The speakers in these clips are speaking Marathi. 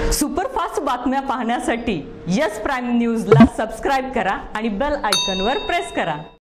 सुपरफास्ट बातम्या पाहण्यासाठी यस प्राईम न्यूजला सबस्क्राइब करा आणि बेल आयकॉनवर प्रेस करा।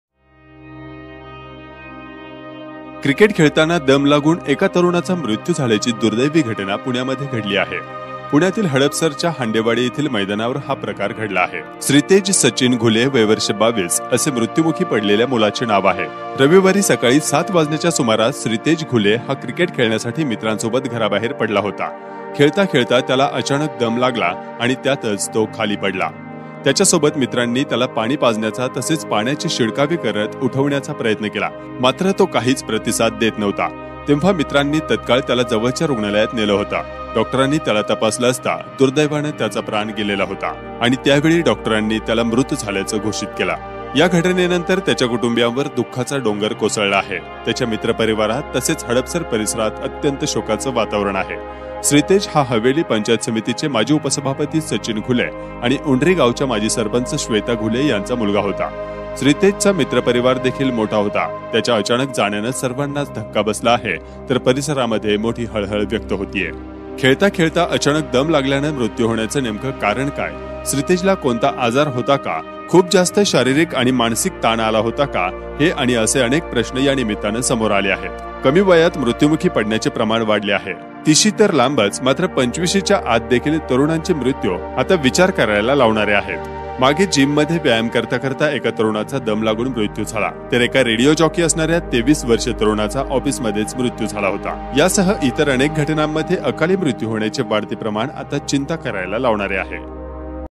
क्रिकेट खेळताना दम लागून एका तरुणाचा मृत्यू झाल्याची दुर्दैवी घटना पुण्यामध्ये घडली आहे। पुण्यातील हडपसरच्या हांडेवाडी येथील मैदानावर हा प्रकार घडला आहे। श्रीतेज सचिन घुले वय वर्ष 22 असे मृत्युमुखी पडलेल्या मुलाचे नाव आहे। रविवारी सकाळी 7 वाजण्याच्या सुमारास श्रीतेज घुले हा क्रिकेट खेळण्यासाठी मित्रांसोबत घराबाहेर पडला होता। खेळता खेळता त्याला अचानक दम लागला आणि त्यातच तो खाली पडला। त्याच्यासोबत मित्रांनी त्याला पाणी पाजण्याचा तसेच पाण्याची शिडकावी करत उठवण्याचा प्रयत्न केला, मात्र तो काहीच प्रतिसाद देत नव्हता। तेव्हा मित्रांनी तत्काळ त्याला जवळच्या रुग्णालयात नेलं होतं। डॉक्टरांनी त्याला तपासलं असता दुर्दैवाने त्याचा प्राण गेलेला होता आणि त्यावेळी डॉक्टरांनी त्याला मृत झाल्याचं घोषित केलं। या घटनेनंतर त्याच्या कुटुंबियांवर दुःखाचा डोंगर कोसळला आहे। त्याच्या मित्रपरिवारात तसेच हडपसर परिसरात अत्यंत शोकाचं वातावरण आहे। श्रीतेज हा हवेली पंचायत समितीचे माजी उपसभापती सचिन घुले आणि उंडरी गावच्या माजी सरपंच श्वेता घुले यांचा मुलगा होता। श्रीतेजचा मित्रपरिवार देखील मोठा होता। त्याच्या अचानक जाण्यानं सर्वांनाच धक्का बसला आहे, तर परिसरामध्ये मोठी हळहळ व्यक्त होतीये। खेळता खेळता अचानक दम लागल्याने मृत्यू होण्याचं नेमकं कारण काय? श्रीतेजला कोणता आजार होता का? खूप जास्त शारीरिक आणि मानसिक ताण आला होता का? हे आणि असे अनेक प्रश्न या निमित्तानं समोर आले आहेत। कमी वयात मृत्युमुखी पडण्याचे प्रमाण वाढले आहे। 30 तर लांबच, मात्र 25च्या आत देखील तरुणांचे मृत्यू आता विचार करायला लावणारे आहेत। मागे जिम मध्ये व्यायाम करता करता एका तरुणाचा दम लागून मृत्यू झाला, तर एका रेडिओ जॉकी असणाऱ्या 23 वर्षीय तरुणाचा ऑफिसमध्येच मृत्यू झाला होता। यासह इतर अनेक घटनांमध्ये अकाली मृत्यू होण्याचे वाढते प्रमाण आता चिंता करायला लावणारे आहे।